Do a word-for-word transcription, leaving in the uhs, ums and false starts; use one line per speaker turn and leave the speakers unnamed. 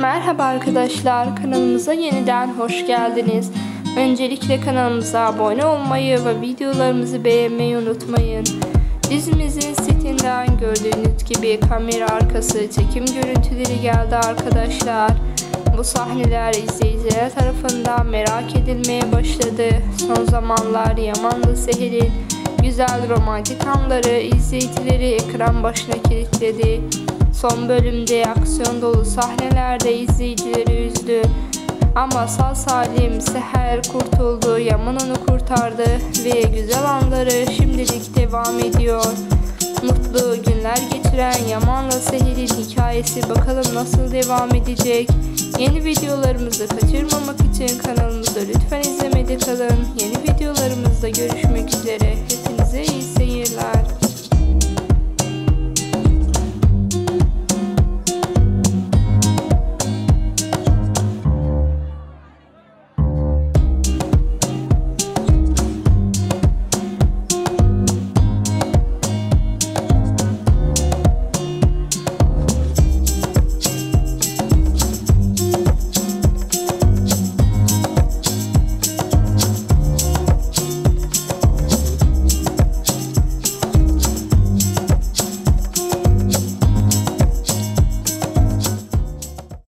Merhaba arkadaşlar, kanalımıza yeniden hoş geldiniz. Öncelikle kanalımıza abone olmayı ve videolarımızı beğenmeyi unutmayın. Dizimizin setinden gördüğünüz gibi kamera arkası çekim görüntüleri geldi arkadaşlar. Bu sahneler izleyiciler tarafından merak edilmeye başladı. Son zamanlar Yaman'la Seher'in güzel romantik anları izleyicileri ekran başına kilitledi. Son bölümde aksiyon dolu sahnelerde izleyicileri üzdü. Ama sağ salim Seher kurtuldu, Yaman onu kurtardı ve güzel anları şimdilik devam ediyor. Mutlu günler geçiren Yaman'la Seher'in hikayesi bakalım nasıl devam edecek. Yeni videolarımızı kaçırmamak için kanalımızı lütfen izlemede kalın. Yeni videolarımızda görüşmek üzere. Hepinize iyi seyirler.